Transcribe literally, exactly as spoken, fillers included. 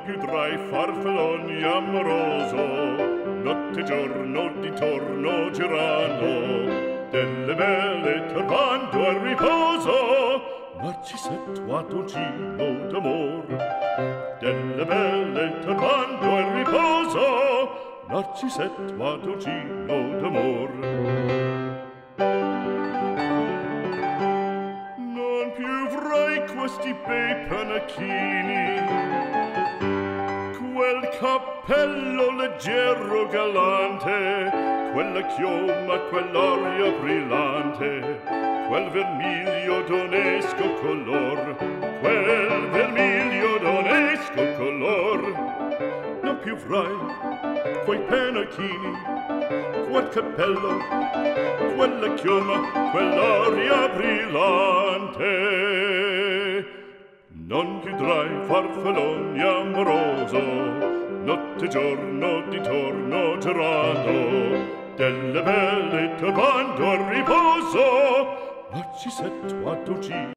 più tra i farfalloni amoroso, notte e giorno di torno girando, delle belle turbando al riposo, Narcisetto Adugino d'amor. Delle belle turbando al riposo, Narcisetto Adugino d'amor. Non più avrai questi bei panacchini, quel cappello leggero galante, quella chioma, quell'aria brillante, quel vermiglio d'onesco color, quel vermiglio d'onesco color. Non più avrai quei panacchini, quel cappello, quella chioma, quell'aria brillante. Non chiudrai farfalloni amoroso, notte e giorno di torno girando, delle belle turbando al riposo, Narcisetto Adugino